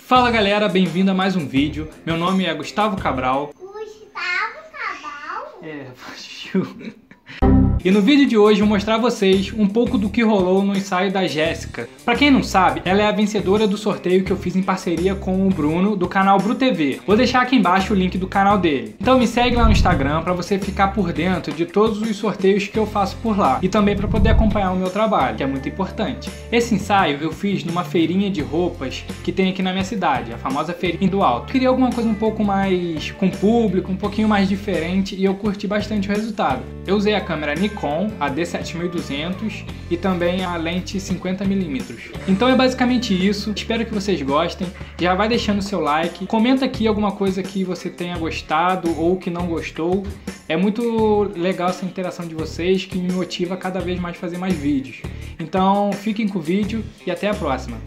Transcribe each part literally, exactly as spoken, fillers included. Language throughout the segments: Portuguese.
Fala galera, bem-vindo a mais um vídeo. Meu nome é Gustavo Cabral. Gustavo Cabral? É, E no vídeo de hoje eu vou mostrar a vocês um pouco do que rolou no ensaio da Jéssica. Pra quem não sabe, ela é a vencedora do sorteio que eu fiz em parceria com o Bruno, do canal Bru T V. Vou deixar aqui embaixo o link do canal dele. Então me segue lá no Instagram pra você ficar por dentro de todos os sorteios que eu faço por lá. E também pra poder acompanhar o meu trabalho, que é muito importante. Esse ensaio eu fiz numa feirinha de roupas que tem aqui na minha cidade, a famosa Feirinha do Alto. Queria alguma coisa um pouco mais com público, um pouquinho mais diferente, e eu curti bastante o resultado. Eu usei a câmera Nikon, a D sete mil e duzentos, e também a lente cinquenta milímetros. Então é basicamente isso, espero que vocês gostem. Já vai deixando o seu like, comenta aqui alguma coisa que você tenha gostado ou que não gostou. É muito legal essa interação de vocês, que me motiva cada vez mais a fazer mais vídeos. Então fiquem com o vídeo e até a próxima.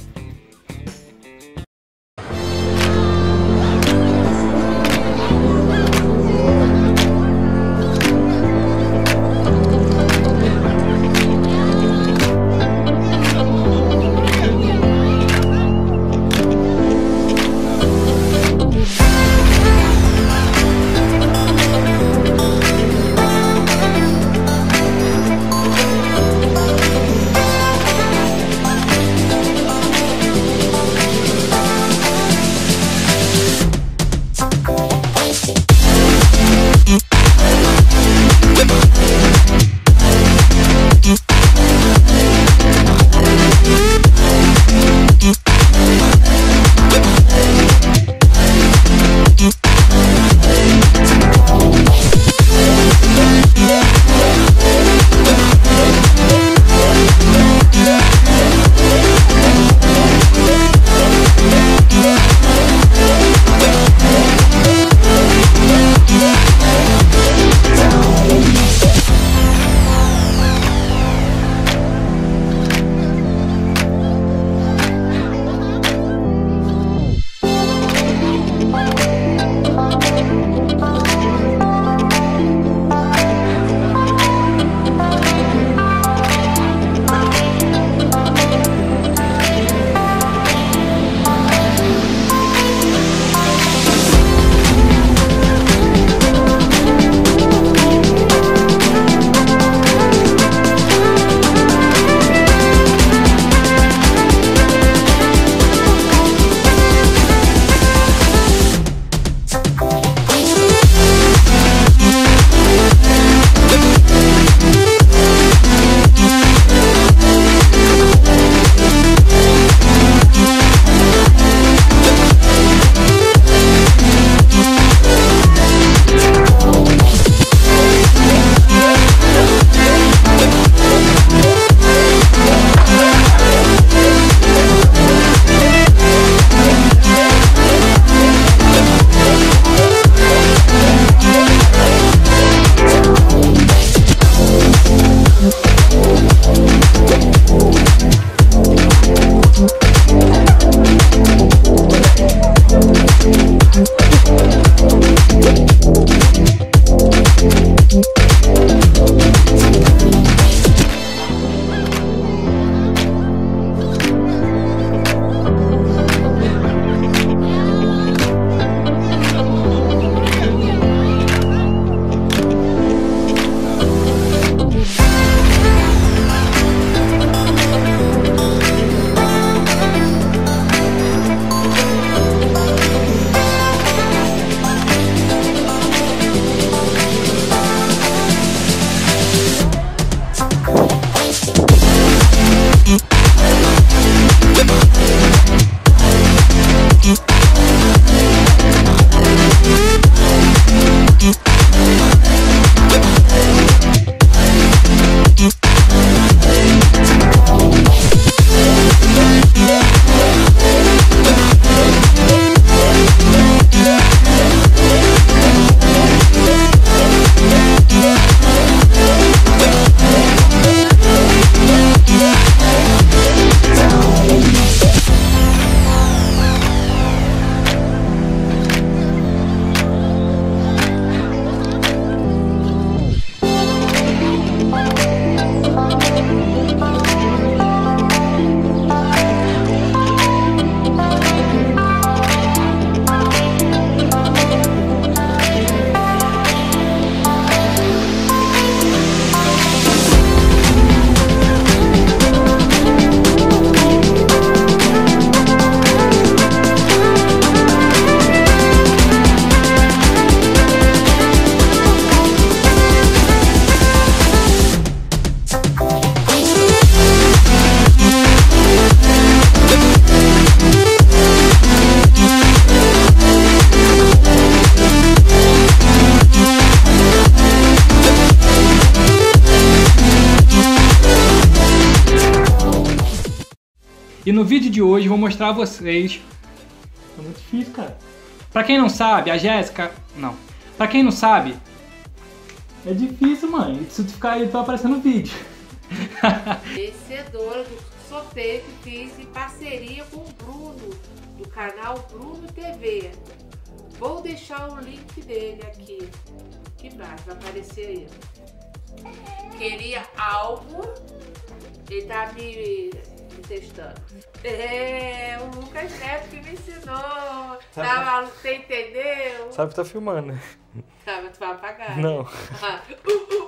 E no vídeo de hoje eu vou mostrar a vocês... É muito difícil, cara. Pra quem não sabe, a Jéssica... Não. Pra quem não sabe... É difícil, mãe. Se tu ficar aí, tu vai aparecer no vídeo. Vencedora do sorteio que fiz em parceria com o Bruno, do canal Bruno T V. Vou deixar o link dele aqui. Aqui embaixo, vai aparecer aí. Queria algo, ele tá me, me testando. É, o Lucas Neto que me ensinou. Tava, você entendeu? Sabe que tá filmando, né? Tá, mas tu vai apagar. Não. Né?